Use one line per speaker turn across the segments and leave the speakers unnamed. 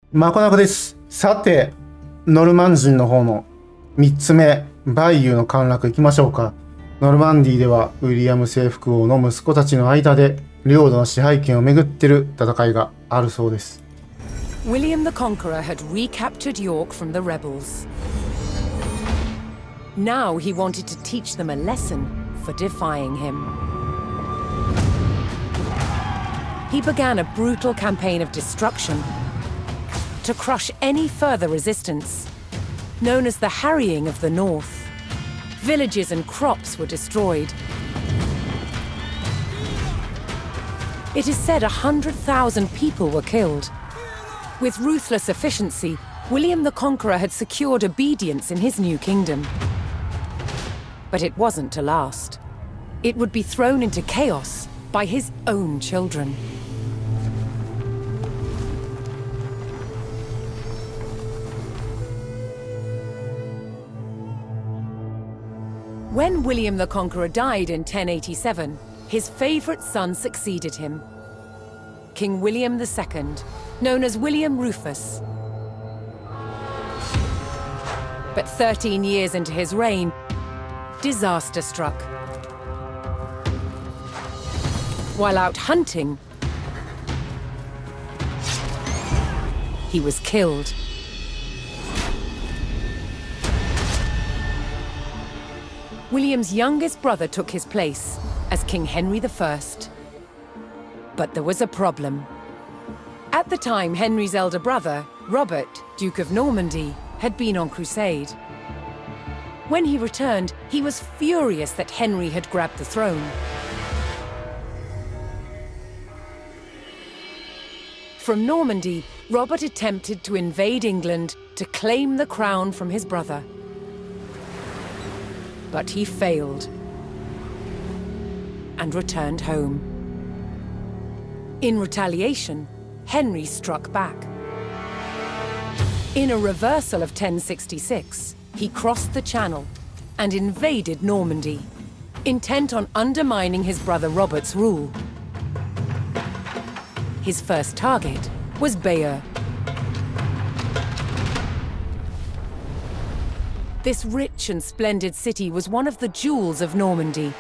まこなこです。さて、ノルマン人の方の3つ目、バイユーの陥落行きましょうか。ノルマンディーではウィリアム征服王の息子たちの間で領土の支配権をめぐってる戦いがあるそうです。
William the Conqueror had recaptured York from the rebels. Now he wanted to teach them a lesson for defying him. He began a brutal campaign of destruction to crush any further resistance, known as the Harrying of the North. Villages and crops were destroyed. It is said 100,000 people were killed. With ruthless efficiency, William the Conqueror had secured obedience in his new kingdom. But it wasn't to last. It would be thrown into chaos by his own children. When William the Conqueror died in 1087, his favorite son succeeded him, King William II, known as William Rufus. But 13 years into his reign, disaster struck. While out hunting, he was killed. William's youngest brother took his place as King Henry I. But there was a problem. At the time, Henry's elder brother, Robert, Duke of Normandy, had been on crusade. When he returned, he was furious that Henry had grabbed the throne. From Normandy, Robert attempted to invade England to claim the crown from his brother. But he failed and returned home. In retaliation, Henry struck back. In a reversal of 1066, he crossed the Channel and invaded Normandy, intent on undermining his brother Robert's rule. His first target was Bayeux. This rich and splendid city was one of the jewels of Normandy.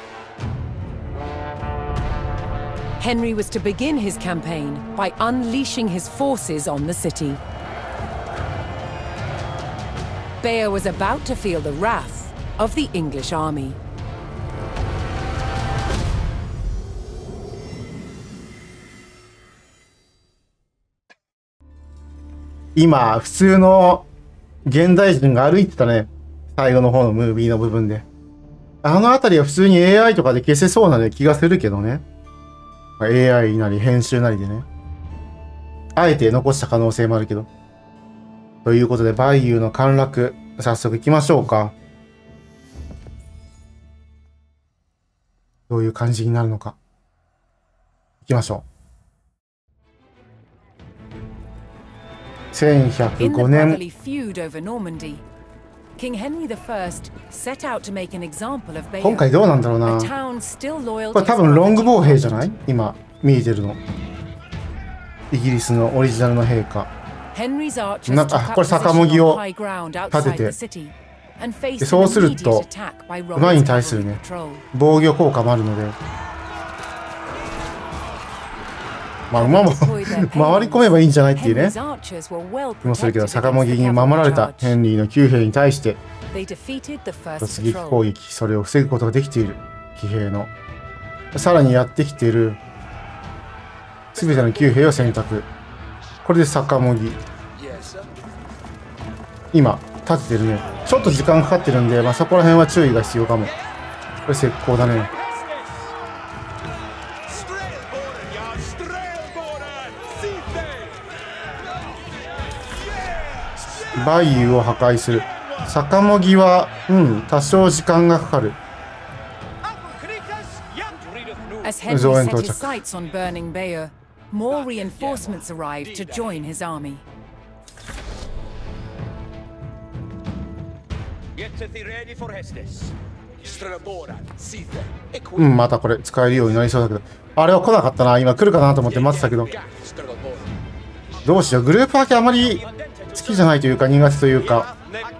Henry was to begin his campaign by unleashing his forces on the city. Bayeux was about to feel the wrath of the English army.
今、普通の現代人が歩いてたね。最後の方のムービーの部分で。あのあたりは普通に AI とかで消せそうな、ね、気がするけどね。AI なり編集なりでね。あえて残した可能性もあるけど。ということで、バイユーの陥落、早速行きましょうか。どういう感じになるのか。行きましょう。1105年。今回どうなんだろうな。これ多分ロングボウ兵じゃない？今見えてるの。イギリスのオリジナルの兵か。なんかこれ逆もぎを立てて。でそうすると馬に対するね防御効果もあるので、まあ馬も回り込めばいいんじゃないっていうね気もするけど、逆もぎに守られたヘンリーの騎兵に対して突撃攻撃、それを防ぐことができている騎兵のさらにやってきている全ての騎兵を選択。これで逆もぎ今立ててるね。ちょっと時間かかってるんで、まあ、そこら辺は注意が必要かも。これ石膏だね。バイユーを破壊する。逆もぎは多少時間がかかる。増援到着。
More reinforcements arrived to join his army.
またこれ使えるようになりそうだけど、あれは来なかったな。今来るかなと思って待ってたけど、 どうしよう。グループ分けあまり好きじゃないというか苦手というか。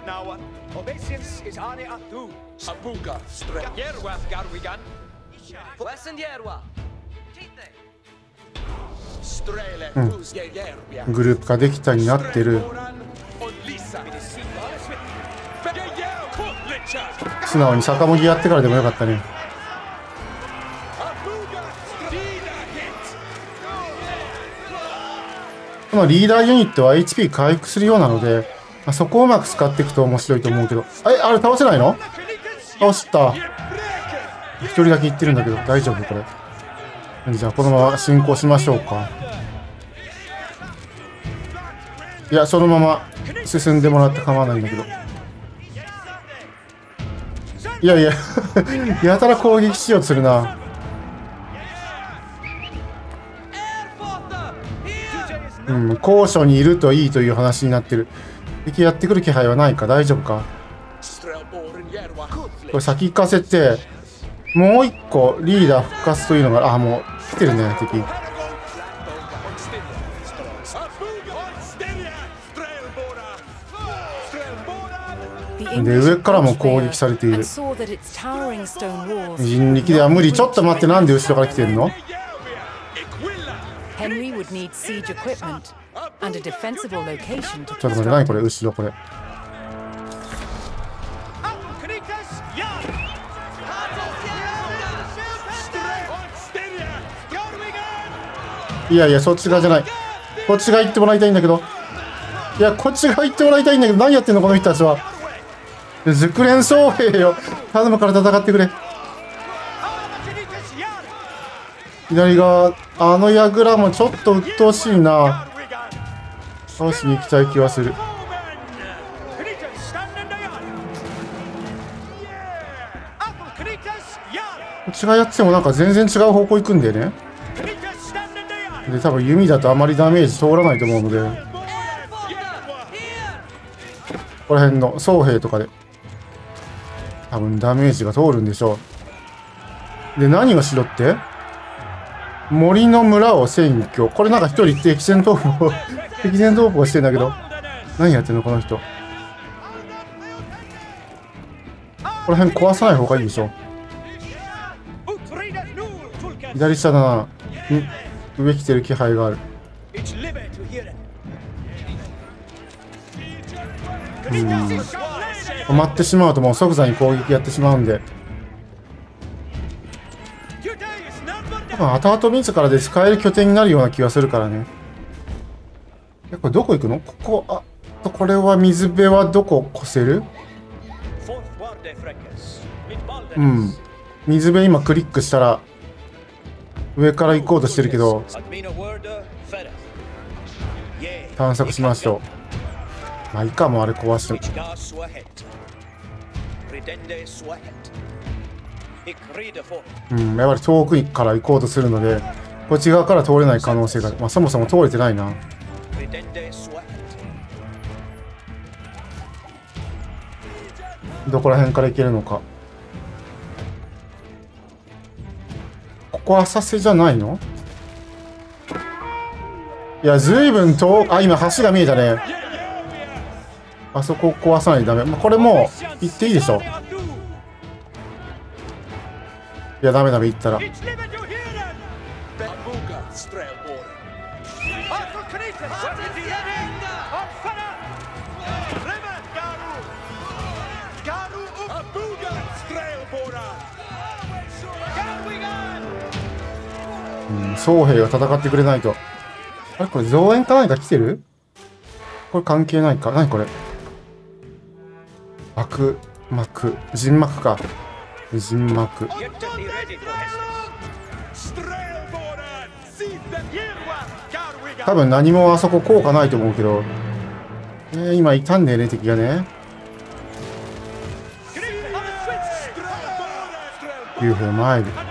うん、グループ化できたになってる。素直に逆もぎやってからでもよかったね。このリーダーユニットは HP 回復するようなので、そこをうまく使っていくと面白いと思うけど。あれ倒せないの？倒した。一人だけ言ってるんだけど、大丈夫これ。じゃあこのまま進行しましょうか。いや、そのまま進んでもらって構わないんだけど。いやいや、やたら攻撃しようとするな。うん、高所にいるといいという話になってる。敵やってくる気配はないか。大丈夫か。これ先行かせて、もう一個リーダー復活というのが、もう来てるね、敵。で、上からも攻撃されている。人力では無理。ちょっと待って、なんで後ろから来てるの？ちょっと待って、何これ、後ろこれ。いやいや、そっち側じゃない。こっち側行ってもらいたいんだけど。いや、こっち側行ってもらいたいんだけど、何やってんの、この人たちは。熟練僧兵よ。頼むから戦ってくれ。左側、あの櫓もちょっと鬱陶しいな。倒しに行きたい気はする。こっち側やってもなんか全然違う方向行くんだよね。で、多分弓だとあまりダメージ通らないと思うので、この辺の僧兵とかで多分ダメージが通るんでしょう。で、何をしろって？森の村を占拠。これなんか一人敵戦闘法をしてんだけど、何やってんのこの人。この辺壊さない方がいいでしょ。左下だな。上来てる気配がある。止まってしまうともう即座に攻撃やってしまうんで、多分後々自らで使える拠点になるような気がするからね。これどこ行くの？ここ、これは水辺はどこ越せる？うん。水辺今クリックしたら上から行こうとしてるけど、探索しましょう。まあいいかも、あれ壊しても。やっぱり遠くから行こうとするので、こっち側から通れない可能性がある。まあそもそも通れてないな。どこら辺から行けるのか。ここ浅瀬じゃないの？いや、ずいぶん今橋が見えたね。あそこ壊さないとダメ。これもう行っていいでしょ。いや、ダメ行ったら。僧兵が戦ってくれないと。あれこれ増援か何か来てる？これ関係ないか。何これ？幕、陣幕か。陣幕。多分何もあそこ効果ないと思うけど。今いたんだよね、敵がね。竜兵前で。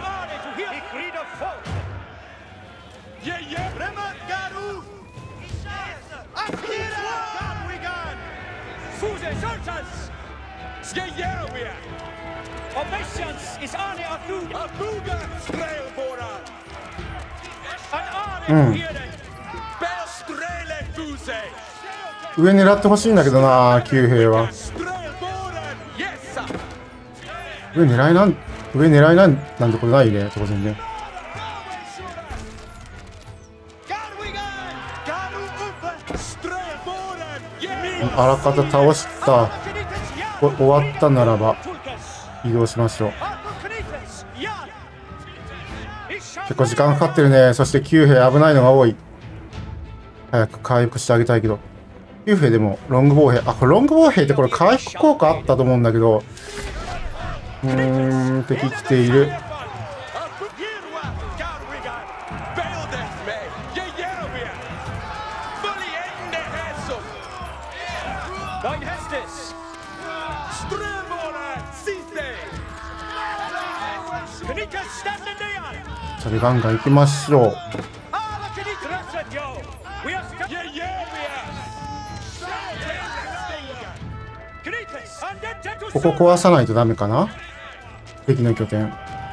上狙ってほしいんだけどな、旧兵は。上狙いなんてことないね、当然ね。あらかた倒した。終わったならば移動しましょう。結構時間かかってるね。そして旧兵危ないのが多い。早く回復してあげたいけど。旧兵でもロングボウ兵。あ、これロングボウ兵ってこれ回復効果あったと思うんだけど。敵来ている。それガンガン行きましょう。ここ壊さないとダメかな、敵の拠点。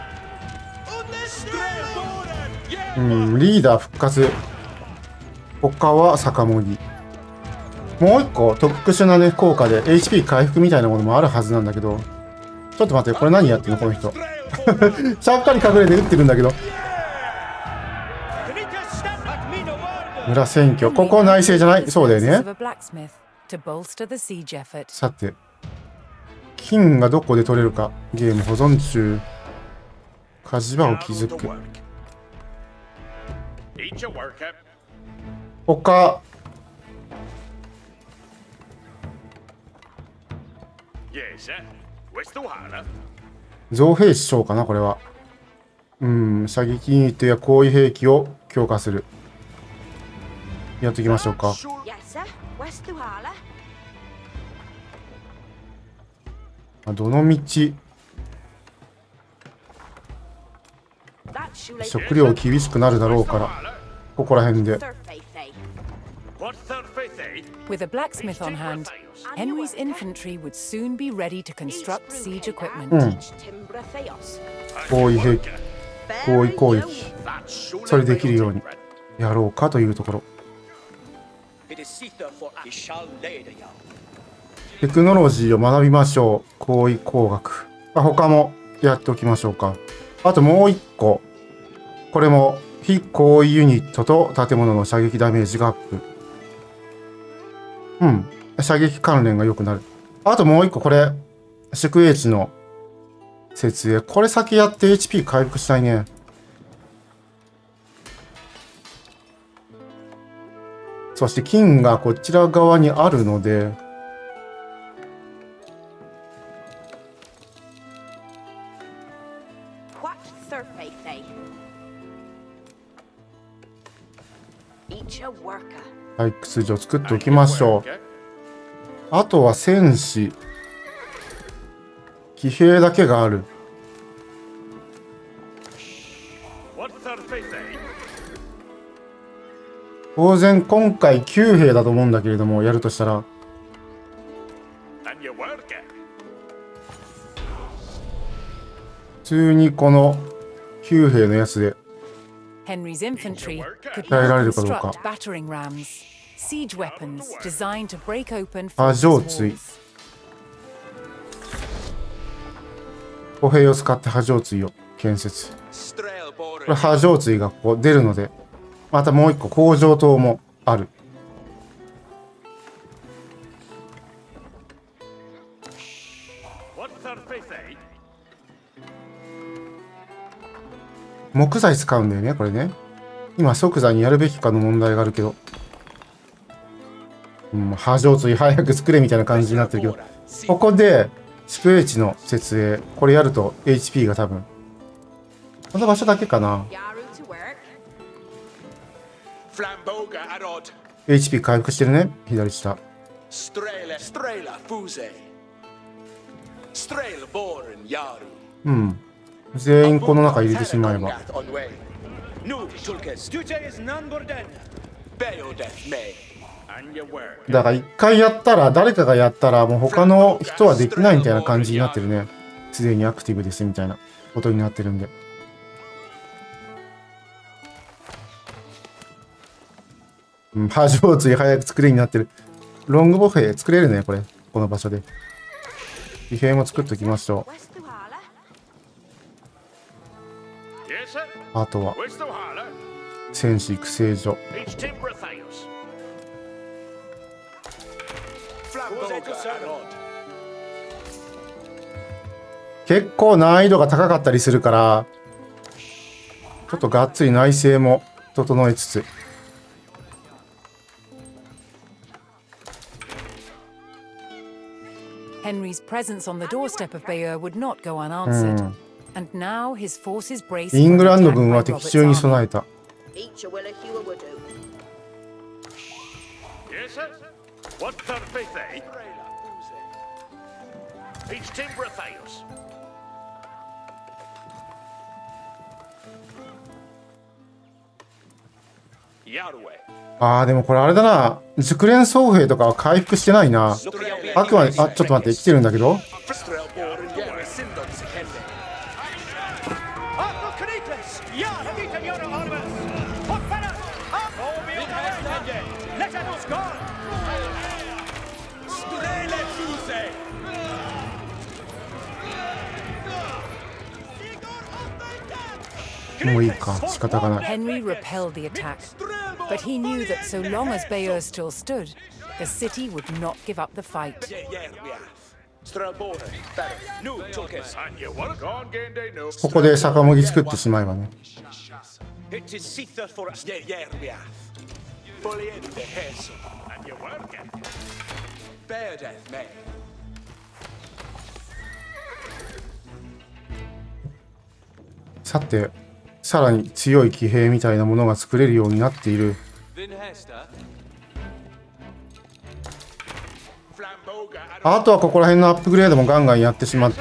リーダー復活。他は酒盛り。もう一個特殊なね効果で HP 回復みたいなものもあるはずなんだけど、ちょっと待って、これ何やってんのこの人。しゃっかり隠れて撃ってるんだけど。村占拠。ここ内政じゃない？そうだよね。さて、金がどこで取れるか。ゲーム保存中。火事場を築く。他。造兵士将かなこれは。射撃ユニットや攻撃兵器を強化する。やっていきましょうか。どの道食料厳しくなるだろうから、ここら辺で。
With a blacksmith on hand, Henry's infantry would soon be ready to construct siege equipment.
攻撃兵器、攻撃、それできるようにやろうかというところ。テクノロジーを学びましょう。攻撃工学。他もやっておきましょうか。あともう一個。これも非攻撃ユニットと建物の射撃ダメージがアップ。射撃関連が良くなる。あともう一個これ。宿営地の設営。これ先やって HP 回復したいね。そして金がこちら側にあるので、採掘場作っておきましょう。あとは戦士、騎兵だけがある。当然今回9兵だと思うんだけれども、やるとしたら普通にこの9兵のやつで耐えられるかどうか。波状椎、歩兵を使って波状椎を建設。これ波状椎がこう出るので、またもう一個工場塔もある。木材使うんだよねこれね。今即座にやるべきかの問題があるけど、波状椎早く作れみたいな感じになってるけど、ここで宿営地の設営、これやると HP が多分この場所だけかな。HP 回復してるね。左下。全員この中入れてしまえば。だから一回やったら、誰かがやったらもう他の人はできないみたいな感じになってるね。すでにアクティブですみたいなことになってるんで。 うん、波状椎早く作れになってる。ロングボ兵作れるね、これ。この場所で。騎兵も作っときましょう。あとは、戦士育成所。結構難易度が高かったりするから、ちょっとがっつり内政も整えつつ。
Henry's presence on the doorstep of Bayeux would not go unanswered, and now his forces braced
イング
for
ラ
an
ンド
attack
軍
by
は敵
Robert's
中に
army.
備えた。あーでもこれあれだな。熟練僧兵とかは回復してないな。あくまで、あ、ちょっと待って、来てるんだけど。もういいか、仕方がない。
Henry repelled the attack, but he knew that so long as Bayeux still stood, the city would not give up the fight.
ここで酒麦作ってしまえばね。さて、さらに強い騎兵みたいなものが作れるようになっている。あとはここら辺のアップグレードもガンガンやってしまって。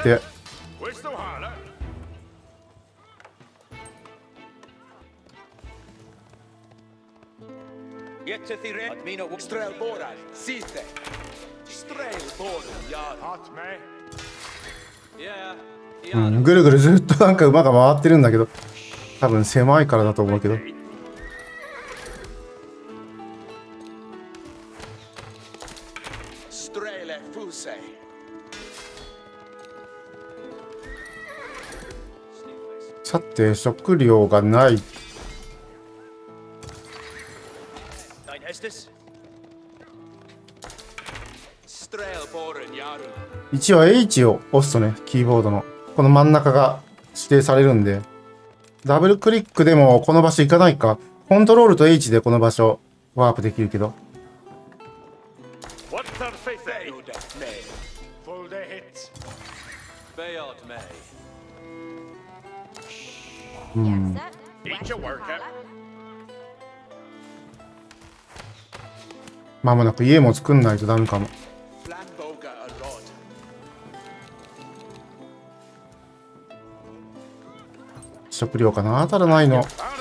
うん、ぐるぐるずっとなんか馬が回ってるんだけど、多分狭いからだと思うけど。さて、食料がない。一応 H を押すとね、キーボードのこの真ん中が指定されるんで、ダブルクリックでもこの場所行かないか。コントロールと H でこの場所ワープできるけど。うん。まもなく家も作んないとダメかも。食料かな、足らないの。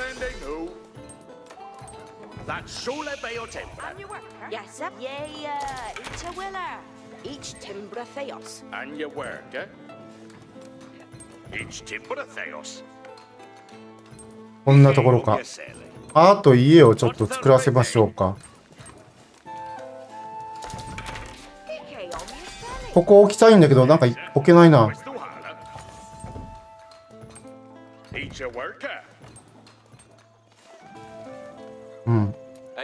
こんなところか。あと家をちょっと作らせましょうか。ここ置きたいんだけど、なんか置けないな。うん。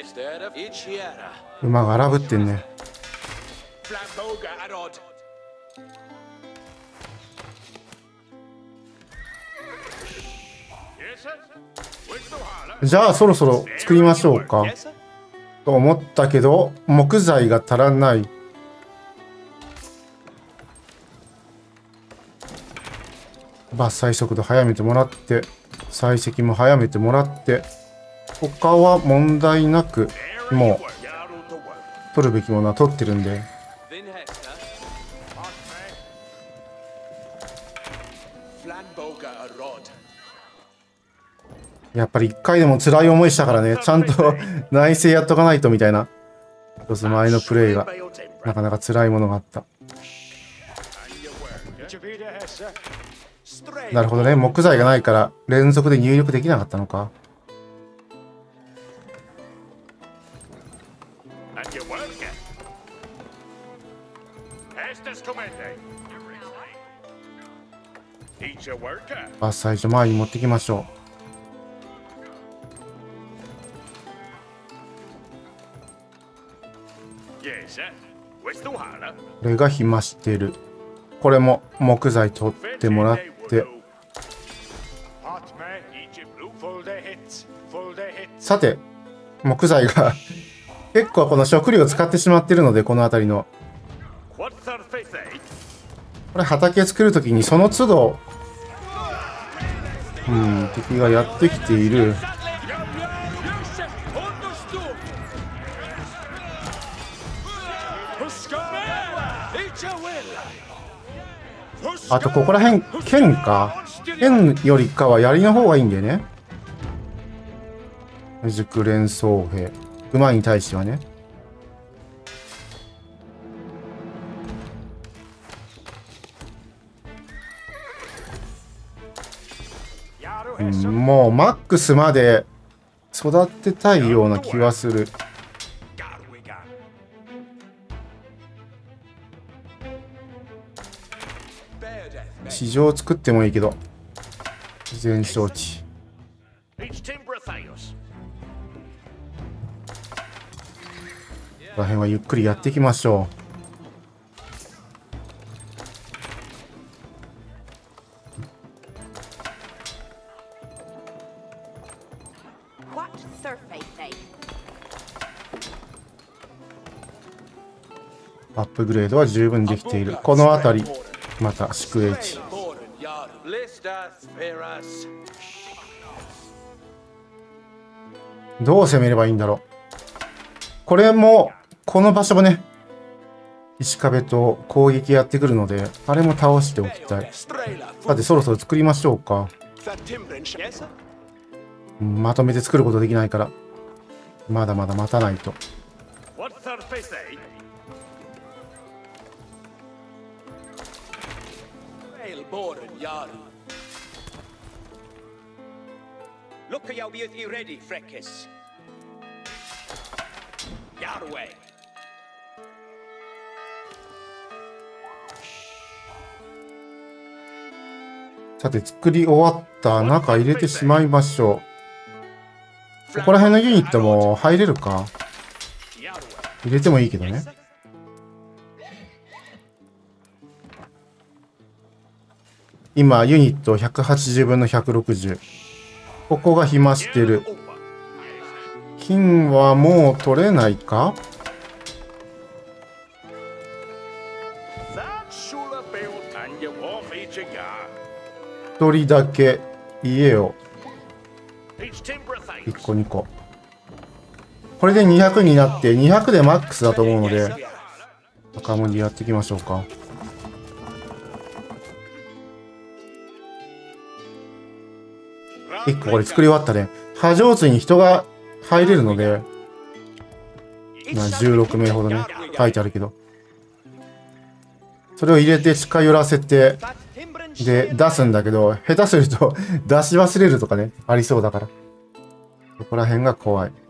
馬が荒ぶってんね。じゃあそろそろ作りましょうかと思ったけど、木材が足らない。伐採速度早めてもらって、採石も早めてもらって、他は問題なくもう取るべきものは取ってるんで。やっぱり一回でも辛い思いしたからね、ちゃんと内政やっとかないとみたいな。一つ前のプレイがなかなか辛いものがあった。なるほどね、木材がないから連続で入力できなかったのか。 伐採所前に持ってきましょう。これが暇してる。これも木材取ってもらって。さて、木材が結構この食料を使ってしまってるので、この辺りの。これ畑作るときにその都度、敵がやってきている。あとここら辺剣か、剣よりかは槍の方がいいんだよね。熟練装兵、馬に対してはね。もうマックスまで育てたいような気はする。市場を作ってもいいけど、全承知。この辺はゆっくりやっていきましょう。アップグレードは十分できている。この辺りまた宿営地。どう攻めればいいんだろう。これもこの場所もね、石壁と攻撃やってくるので、あれも倒しておきたい。さてそろそろ作りましょうか。まとめて作ることできないからまだまだ待たないと。さて作り終わった。中入れてしまいましょう。ここら辺のユニットも入れるか。入れてもいいけどね。今ユニット180分の160。ここが暇してる。金はもう取れないか。一人だけ家を1個2個。これで200になって200でマックスだと思うので、赤文字やっていきましょうか。1個これ作り終わったね。波状椎に人が入れるので、まあ16名ほどね書いてあるけど、それを入れて近寄らせてで出すんだけど、下手すると出し忘れるとかねありそうだから、そこら辺が怖い。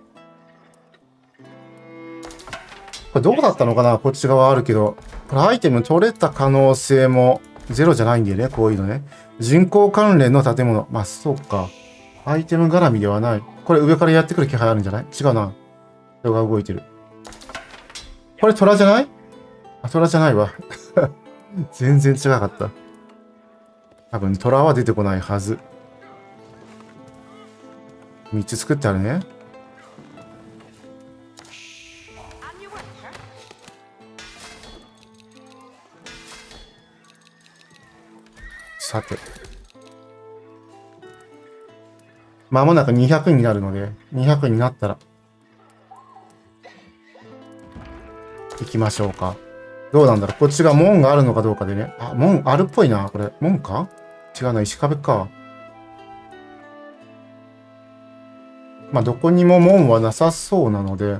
これどこだったのかな。こっち側あるけど、これアイテム取れた可能性もゼロじゃないんだよね。こういうのね、人工関連の建物。まあそうか、アイテム絡みではない。これ上からやってくる気配あるんじゃない。違うな、人が動いてる。これ虎じゃない。あ、虎じゃないわ全然違かった。多分虎は出てこないはず。3つ作ってあるね。さて、まもなく200になるので、200になったら行きましょうか。どうなんだろう。こっちが門があるのかどうかでね。あ、門あるっぽいな。これ門か。違うな、石壁か。まあどこにも門はなさそうなので、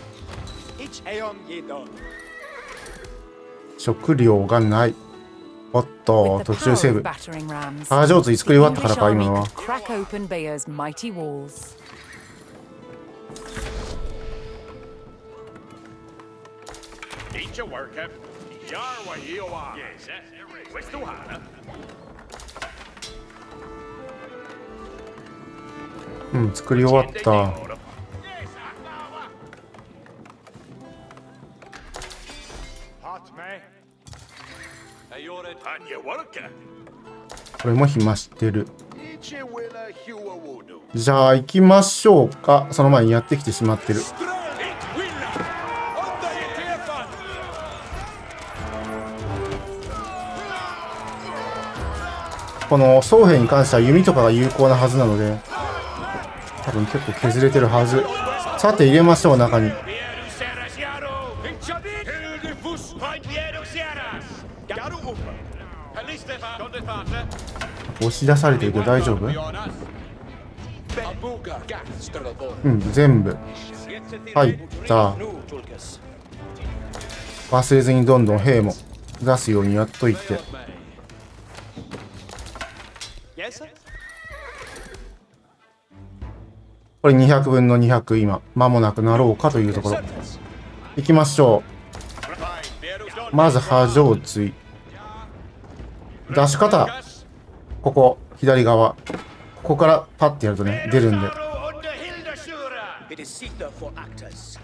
食料がない。 おっと、
With the
途中
power
セー
of
ブ。
battering rams,
ハージョーツ作り終わったからか、
the
今
English
のは。
army could crack open Bayer's mighty walls.
Eat your worker. Yarwa Yoa. Yes, questo hana.
うん、作り終わった。
Hot man. Hey, you're it. On your worker.
これも暇してる。
Each you will a hue wood.
じゃあ行きましょうか。その前にやってきてしまってる。
It will. On the Etefan.
この双兵に関しては弓とかが有効なはずなので、多分結構削れてるはず。さて入れましょう、中に。
Vieru Seras Yaro. Inchadit. Hilde Fuss. Point Vieru Seras. Garu up. Helistefa. Condefate.
押し出されてるけど大丈夫？
Jonas. Abuga. Gastrelbor.
うん、全部入った。忘れずにどんどん兵も出すようにやっといて。
Yes, sir.
これ200分の200今間もなくなろうかというところ。行きましょう。まず波状椎出し方、ここ左側、ここからパッてやるとね出るんで。
It is Sita for actors.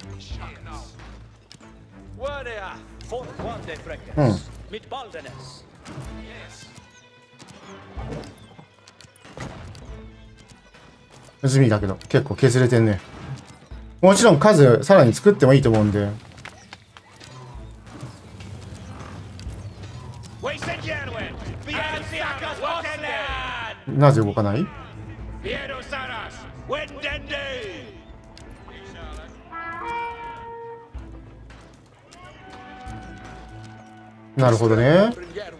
For one day breakers. Mit Baldenes.
地味だけど結構削れてんね。もちろん数さらに作ってもいいと思うんで。なぜ動かない？なるほどね。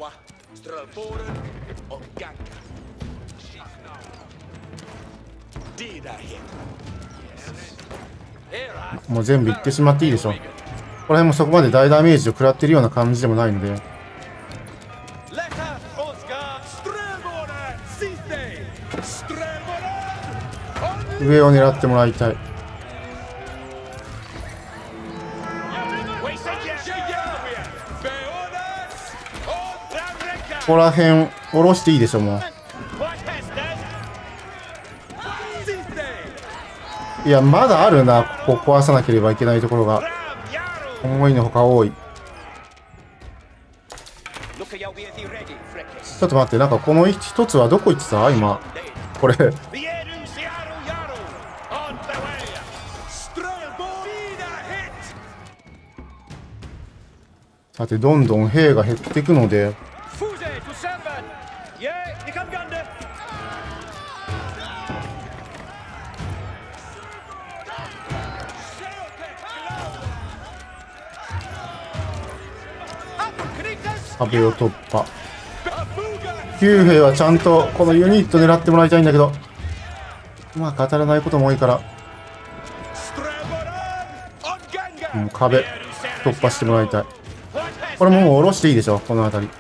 もう全部いってしまっていいでしょ。この辺もそこまで大ダメージを食らってるような感じでもないので。上を狙ってもらいたい。ここら辺下ろしていいでしょ。もういやまだあるな。ここ壊さなければいけないところが思いのほか多い。ちょっと待って、なんかこの一つはどこ行ってた今これ。さてどんどん兵が減っていくので、壁を突破。9兵はちゃんとこのユニット狙ってもらいたいんだけど、うまく当たらないことも多いから、壁突破してもらいたい。これももう下ろしていいでしょ、この辺り。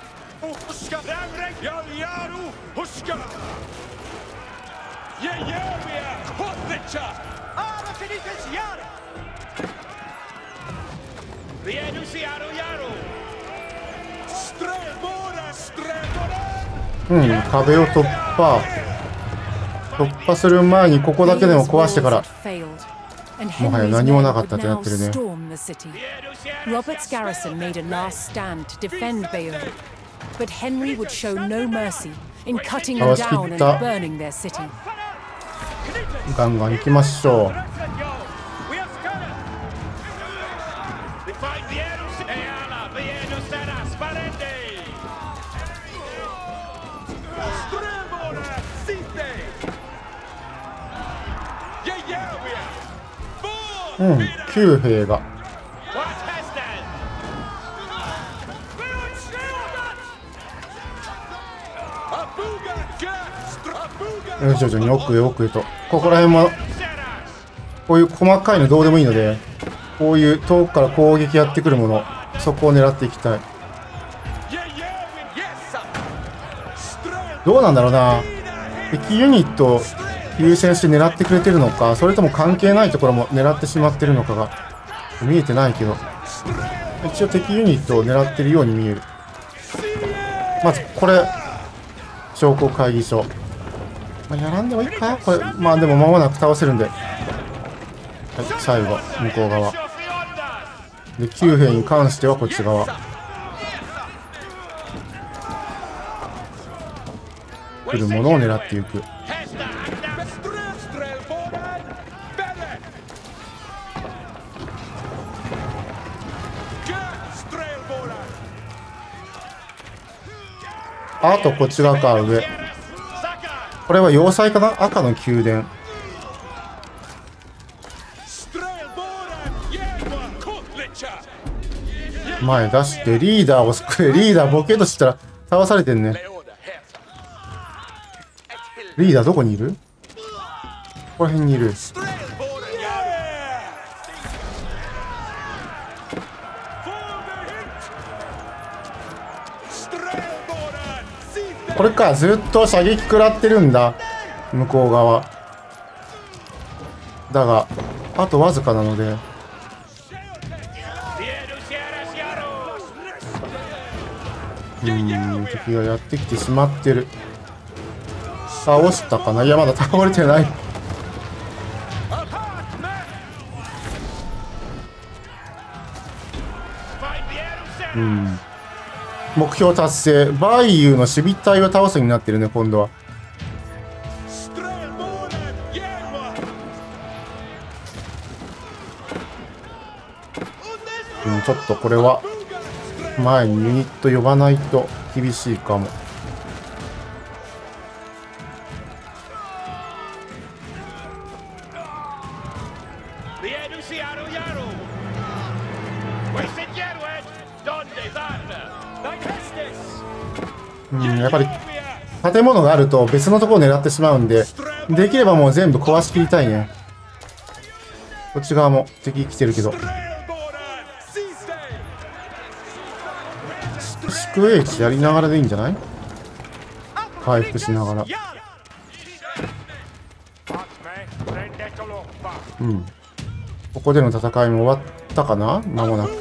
うん、壁を突破する前にここだけでも壊してから、もはや何もなかったってなってるね。
Robert's garrison made a last stand to defend Bayeux, but Henry would show no mercy in cutting them down and burning their city.
ガンガン行きましょう。うん、9兵が。徐々に奥へ奥へと。ここら辺もこういう細かいのどうでもいいので、こういう遠くから攻撃やってくるもの、そこを狙っていきたい。 どうなんだろうな。敵ユニットを優先して狙ってくれてるのか、それとも関係ないところも狙ってしまってるのかが見えてないけど、一応敵ユニットを狙ってるように見える。まずこれ商工会議所、やらんでもいいかこれ。でも間もなく倒せるんで、はい、最後向こう側で、9兵に関してはこっち側。来るものを狙っていく。あとこっち側か、上。これは要塞かな、赤の宮殿。前出してリーダーを救え。リーダーボケとしたら倒されてんね。リーダーどこにいる？ここら辺にいる。これか、ずっと射撃食らってるんだ、向こう側。だがあとわずかなので、敵がやってきてしまってる。倒したかな。いや、まだ倒れてない。目標達成。バイユーの守備隊を倒すになってるね、今度は。ちょっとこれは前にユニット呼ばないと厳しいかも。やっぱり建物があると別のところを狙ってしまうんで、できればもう全部壊しきりたいね。こっち側も敵来てるけど、宿営地やりながらでいいんじゃない？回復しながら。ここでの戦いも終わったかな、間もなく。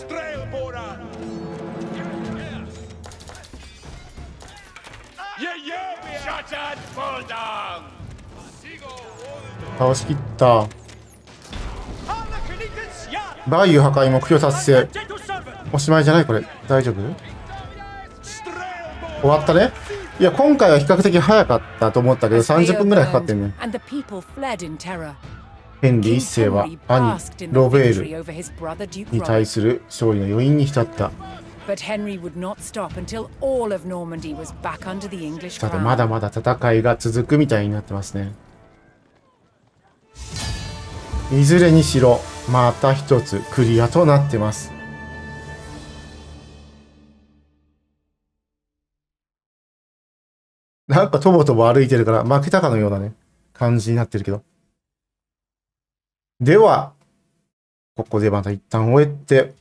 倒しきった。バイユ破壊目標達成。おしまいじゃないこれ。大丈夫？終わったね。いや、今回は比較的早かったと思ったけど、30分ぐらいかかってんね。ヘンリー一世は兄ロベールに対する勝利の余韻に浸った。さて、まだまだ戦いが続くみたいになってますね。いずれにしろまた一つクリアとなってます。なんかとぼとぼ歩いてるから負けたかのようなね感じになってるけど。ではここでまた一旦終えて、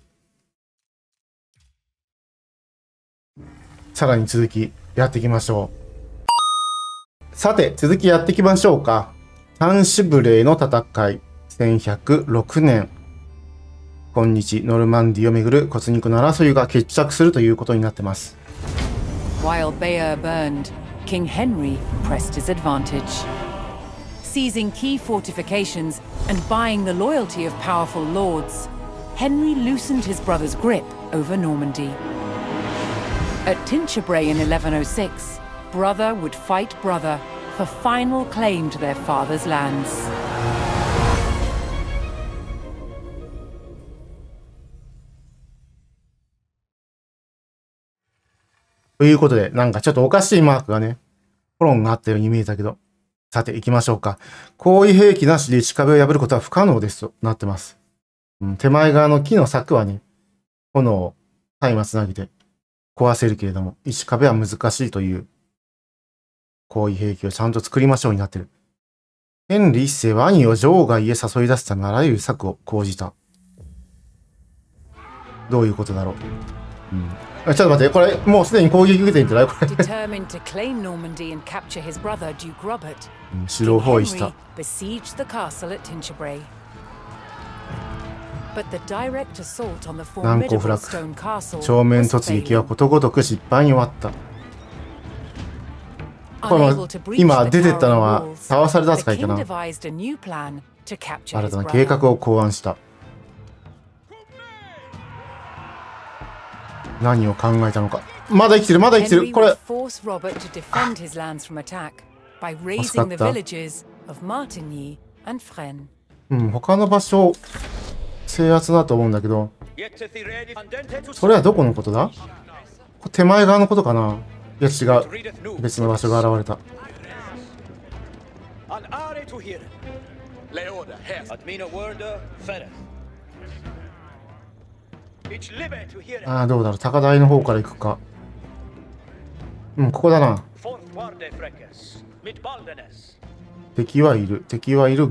さらに続きやっていきましょう。さて続きやっていきましょうか。タンシュブレイの戦い。1106年。今日ノルマンディをめぐる骨肉の争いが決着するということになってます。
While Bayeux burned, King Henry pressed his advantage. Seizing key fortifications and buying the loyalty of powerful lords, Henry loosened his brother's grip over Normandy. At Tinchebray in 1106, brother would fight brother for final claim to their father's lands.
ということで、なんかちょっとおかしいマークがね、コロンがあったように見えたけど、さて行きましょうか。高位兵器なしで石壁を破ることは不可能ですとなってます。手前側の木の柵はね、炎を松明投げて壊せるけれども、石壁は難しいという高位兵器をちゃんと作りましょうになってる。ヘンリー一世は兄を場外へ誘い出すためあらゆる策を講じた。どういうことだろう。 ちょっと待って、これもうすでに攻撃受けてるんじゃないこれ。
Determined to claim Normandy and capture his brother, Duke Robert,
城を
King
包囲した。
Henry besieged the castle at Tinchebray. But the direct assault on the
難攻不
formidable
落。
stone castle
正面
was
突撃は
failing.
ことごとく失敗に終わった。これ
Unable
も
to breach
今
the
出てったの
towering
は
walls,
倒された
the
扱いか
king
な。
devised a new plan to capture
新
his
たな計
brother.
画を考案した。何を考えたのか。まだ生きてる、まだ生きてる。
Henry
これ
would force Robert to defend his lands from attack by razing the villages of Martigny and Fresnes.
他の場所制圧だと思うんだけど、
Yet the ready andente to
それはどこのことだ？手前側のことかな。いや違う、
readeth new.
別の場所が現れた。
An are to hear.
Leoda, Herr.
Admina worda fereth. Ich libe to hear.
どうだろう、高台の方から行くか。ここだな。
Forth warde freckes. Mit baldenes.
敵はいるが、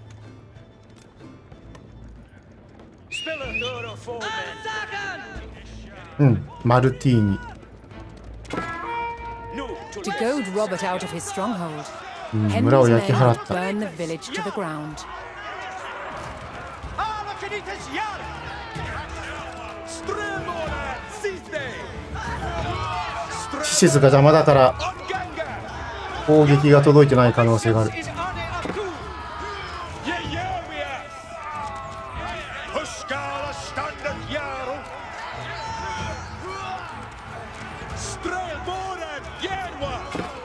Spiller thura foemen.
マルティーニ。
Nu to
To goad Robert out of his stronghold,
村を
Henry's
焼き
men
払
would
った。
burn the village to the ground.
Ala canitas yar.
Strömmålet, siste!
施設が邪魔だから
Omgångar!
攻撃が届いてない可能性がある。
In ane atu.
Jejövia! Huskala standet Jaro! Strömmålet, Genwa!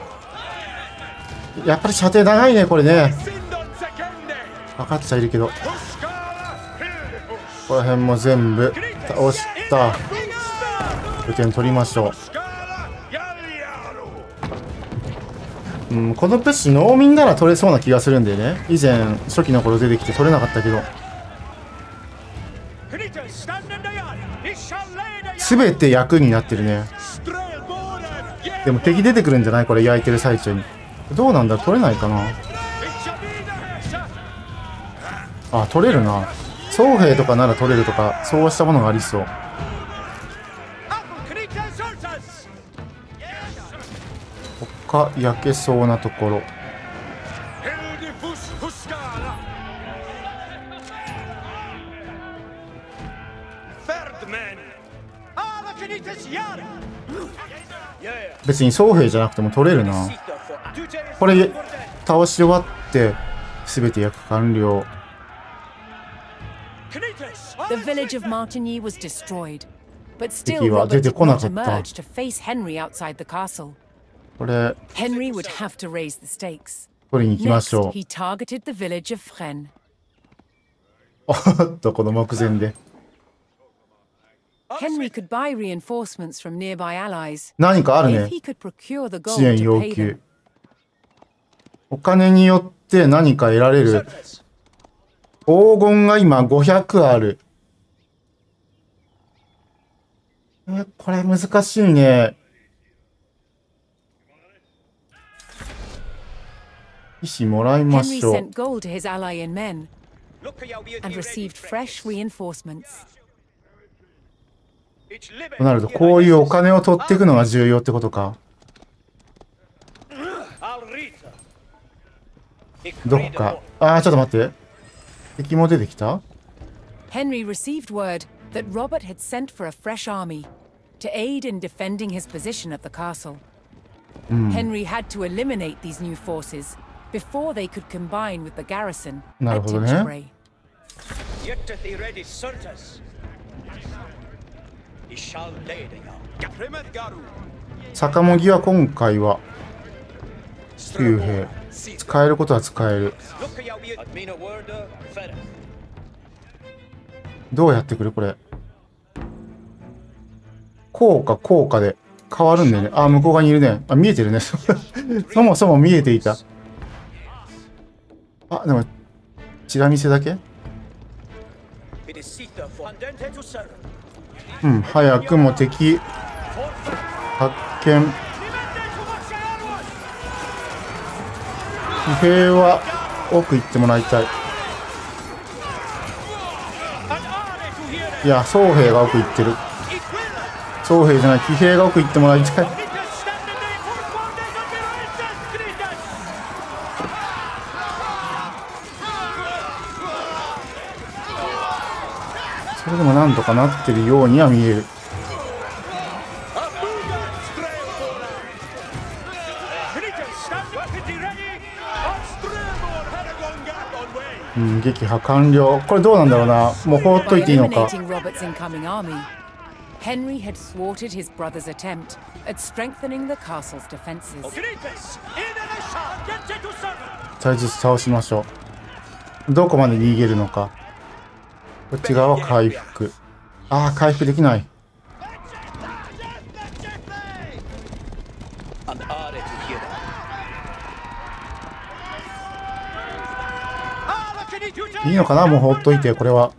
やっぱり射程長いね、これね。
Sindon Sekende!
分かっちゃいるけど、
Huskala Hildefors!
この辺も全部倒した。拠点取りましょ
Huskala Jaljaro!
う。この物資農民なら取れそうな気がするんでね。以前初期の頃出てきて取れなかったけど、
Canitas standen da yar. Ich shall lay da yar.
全て役になってるね。
Strömmålet,
でも敵出てくるんじゃないこれ、焼いてる最中に。どうなんだ、取れないかな。
Ich shall wieder herrscha!
取れるな。僧兵とかなら取れるとか、そうしたものがありそう。
Apple canitas soltas.
他焼けそうなところ。
Hildefors Huskala! Ferdmen!
Ala canitas yar. Yeah.
別に僧兵じゃなくても取れるな。
Sita for Tuteris
これ
Worden.
倒し終わって全て焼く完了。
Canitas.
The village of Martigny was destroyed, but still
敵は
Robert
出て
did
こな
not
かった。
emerge to face Henry outside the castle.
これ
Henry would have to raise the stakes.
取りに行きま
Next,
しょ
he targeted the village of Fresnes.
う。この目前で
Henry could buy reinforcements from nearby allies
何かある
if
ね。
he could procure the
支
gold
援
to
要
pay
求
them.
お金によって何か得られる。
Soltas.
黄金が今500ある。これ難しいね。石もらいま
Henry
しょう。
sent gold to his ally in men
Look how we
and received fresh reinforcements.
Ich libe.
となるとこういうお金を取っていくのが重要ってことか。
Al Rita. Ich
どこ
rede
か
vor.。
ちょっと待って。敵も出てきた？
Henry received word that Robert had sent for a fresh army to aid in defending his position at the castle. Henry had to eliminate these new forces before they could combine with the garrison
なる
at
ほどね。
Tinchebray.
Yet the ready soltas. Ich shall lay da yar.
Primet Garu!
坂もぎは今回は9兵。使えることは使える。
Look how we Admina worda fereth.
どうやってくるこれ。効果で変わるんだよね。向こう側にいるね。見えてるね。そもそも見えていた。でも、チラ見せだけ？
It is Sita for andente to serve.
早くも敵発見。騎兵は奥行ってもらいたい。いや、僧兵が奥行ってる。 僧兵じゃない騎兵が奥行ってもらいたい。それでもなんとかなってるようには見える。うん、撃破完了。これどうなんだろうな。もう放っといていいのか。
Henry had thwarted his brother's attempt at strengthening the castle's defenses.
体術倒しましょう。どこまで逃げるのか。こっち側は回復。ああ、回復できない。いいのかな、もう放っといて、これは。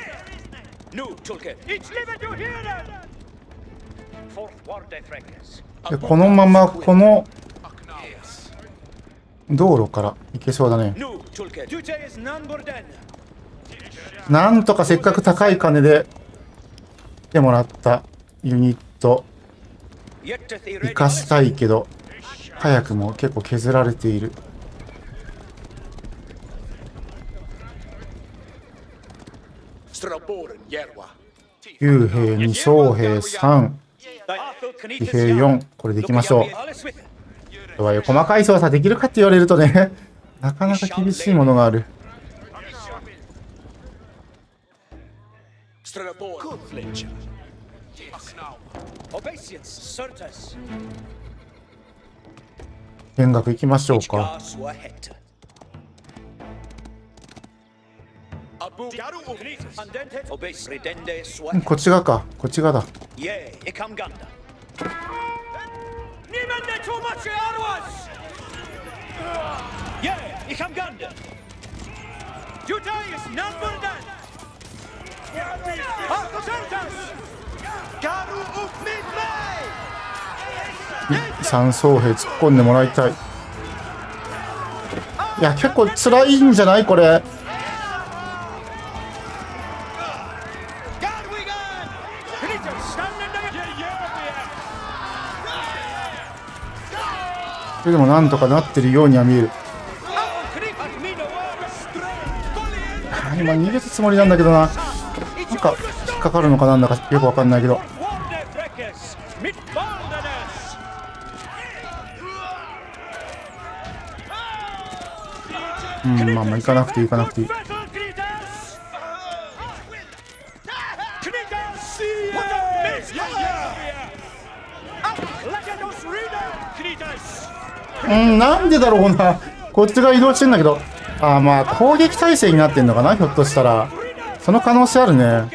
でこのままこの道路から行けそうだね。なんとかせっかく高い金で来てもらったユニット生かしたいけど、早くも結構削られている。幽兵2、将兵3、騎兵4、これでいきましょう。細かい操作できるかって言われるとね、なかなか厳しいものがある。見学行きましょうか。こっち側か、こっち側だ。三僧兵突っ込んでもらいたい。いや、結構辛いんじゃないこれ。それでもなんとかなってるようには見える。今逃げたつもりなんだけどな。なんか引っかかるのかなんだかよくわかんないけど。うん、まあ行かなくていい行かなくていい。うん、なんでだろうな。こっちが移動してんだけど。ああ、まあ攻撃態勢になってんのかな、ひょっとしたら。その可能性あるね。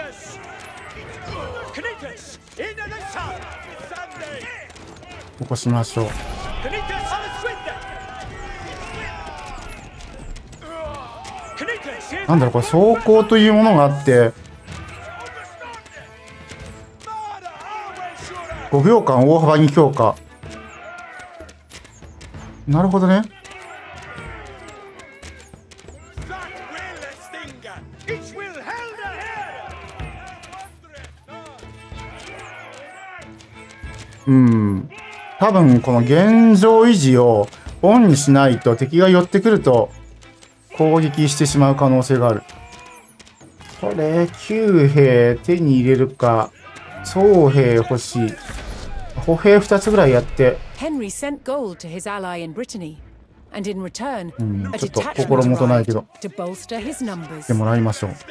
起こしましょう。なんだろう、これ装甲というものがあって5秒間大幅に強化。なるほどね。うん、多分この現状維持をオンにしないと敵が寄ってくると攻撃してしまう可能性がある。これ9兵手に入れるか、僧兵欲しい。歩兵2つぐらいやって、
Henry sent gold to his ally in Brittany, and in return,
ちょっと心もとないけど
to bolster his numbers.
でもらいましょう。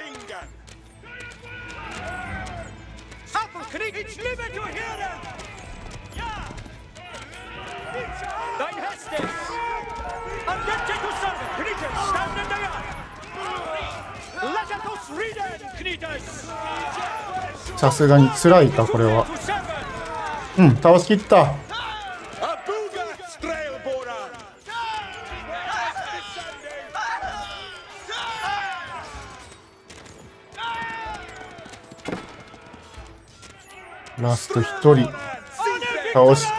さすがに辛いかこれは。うん、倒しきった。ラスト1人倒して、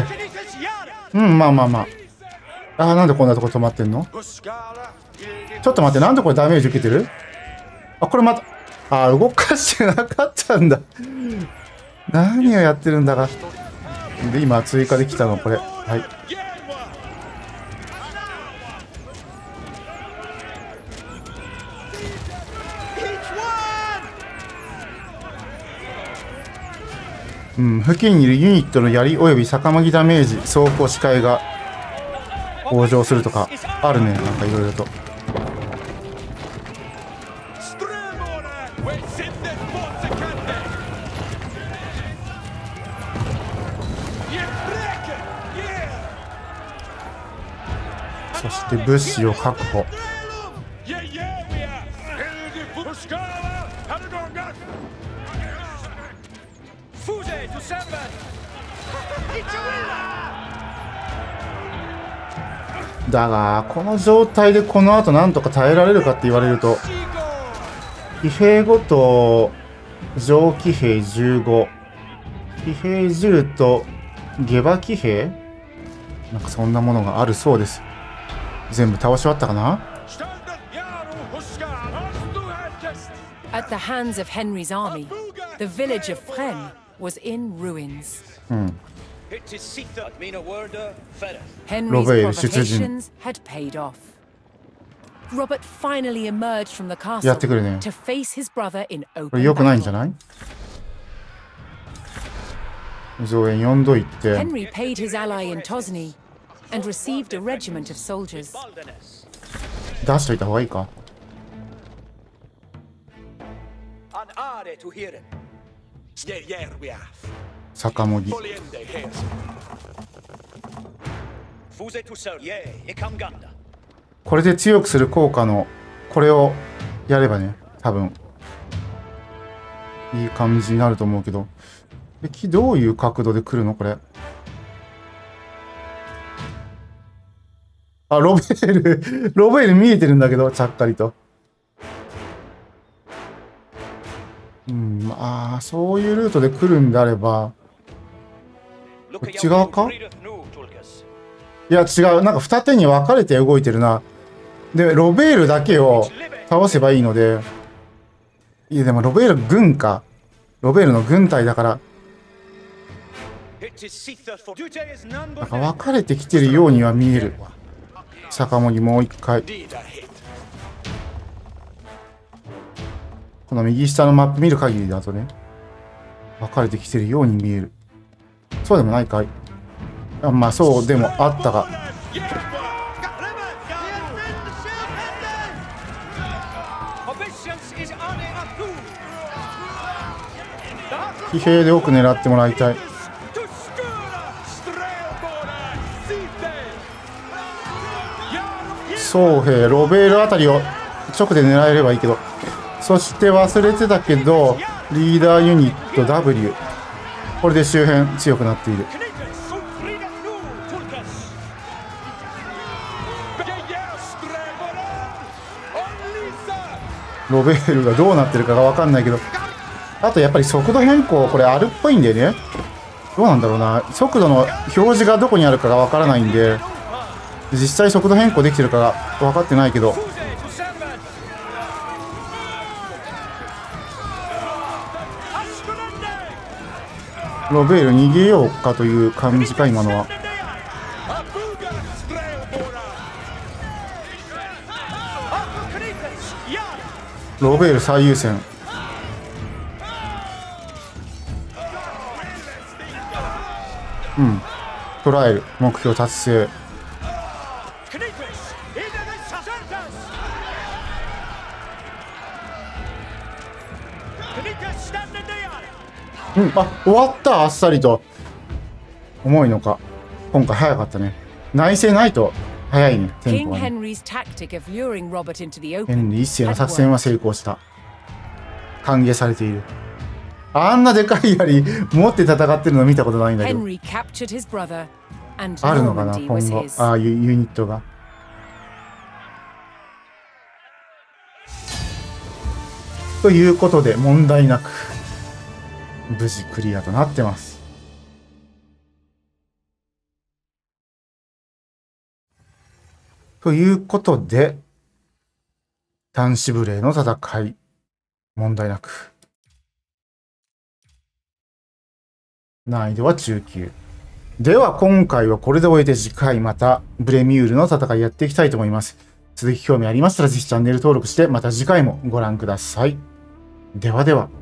うん、まあまあまあ。あー、なんでこんなとこ止まってんの？ちょっと待って、なんでこれダメージ受けてる？あ、これまた、あー、動かしてなかったんだ。 何をやってるんだか。で、今追加できたのこれ。はい。うん、付近にいるユニットの槍および逆巻きダメージ走行視界が向上するとかあるね。なんかいろいろと。そして物資を確保。だがこの状態でこの後なんとか耐えられるかって言われると、騎兵ごと上騎兵15、騎兵10と下馬騎兵なんかそんなものがあるそうです。全部倒し終わったかな。
At the hands of Henry's army, the village of Fresnes was in ruins. Henry's provocations had paid off. Robert finally emerged from the castle to face his brother in open battle. 良くないんじゃない？増援呼んどいて。Henry paid his ally in Tosny and received a regiment of soldiers. 出しといた方がいいか。坂もぎ。これで強くする効果のこれをやればね、多分いい感じになると思うけど、敵どういう角度で来るのこれ。あ、ロベール見えてるんだけど、ちゃっかりと。うん、まあそういうルートで来るんであれば、こっち側か？いや違う、なんか二手に分かれて動いてるな。でロベールだけを倒せばいいので、いやでもロベール軍か、ロベールの軍隊だから、なんか分かれてきてるようには見える。坂もぎもう一回。この右下のマップ見る限りだとね、分かれてきてるように見える。そうでもないかい？あ、まあそうでもあったが。騎兵で奥狙ってもらいたい。僧兵ロベールあたりを直で狙えればいいけど、そして忘れてたけどリーダーユニット W、 これで周辺強くなっている。ロベールがどうなってるかが分かんないけど、あとやっぱり速度変更これあるっぽいんだよね。どうなんだろうな、速度の表示がどこにあるかが分からないんで、実際速度変更できてるかが分かってないけど、ロベール逃げようかという感じか今のは。ロベール最優先。うん、捉える。目標達成。うん、あ、終わった。あっさりと。重いのか。今回早かったね。内政ないと早いね。テンポはね。ヘンリー一世の作戦は成功した。歓迎されている。あんなでかい槍持って戦ってるの見たことないんだけど。あるのかな今後。ああいうユニットが。ということで問題なく無事クリアとなってます。ということで男子無礼の戦い問題なく
難易度は中級。では今回はこれで終えて次回またブレミュールの戦いやっていきたいと思います。続き興味ありましたらぜひチャンネル登録してまた次回もご覧ください。ではでは。